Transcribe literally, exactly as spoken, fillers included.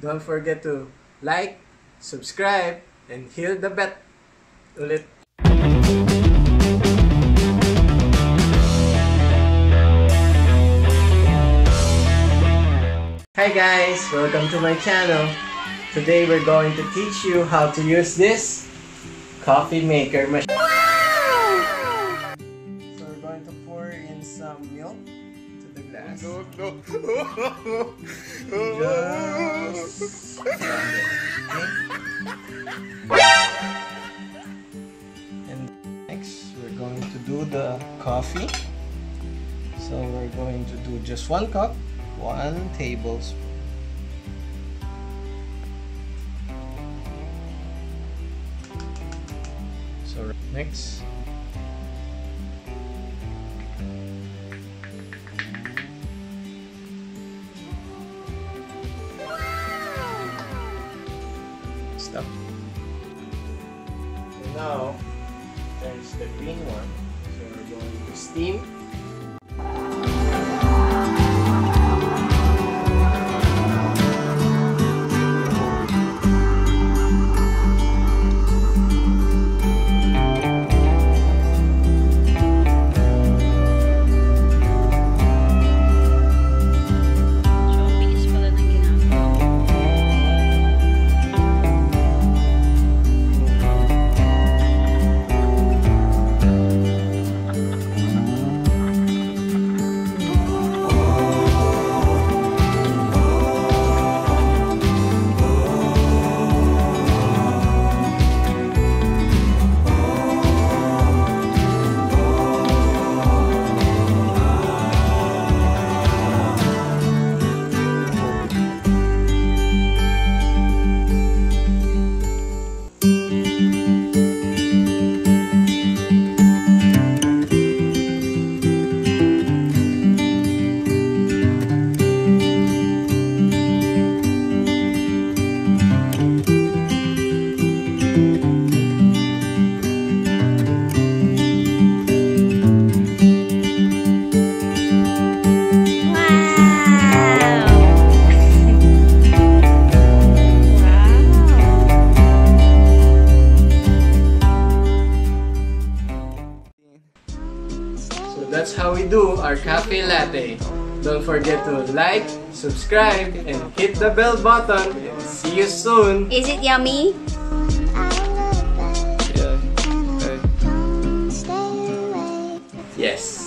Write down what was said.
Don't forget to like, subscribe, and hit the bell ulit. Hi guys! Welcome to my channel. Today we're going to teach you how to use this coffee maker machine. Wow! So we're going to pour in some milk to the glass. No, no. Just around it. Okay? And next we're going to do the coffee. So we're going to do just one cup, one tablespoon. So next, stop. And now there's the green one. So we're going to steam. That's how we do our cafe latte. Don't forget to like, subscribe, and hit the bell button. And see you soon. Is it yummy? Yeah. Yes.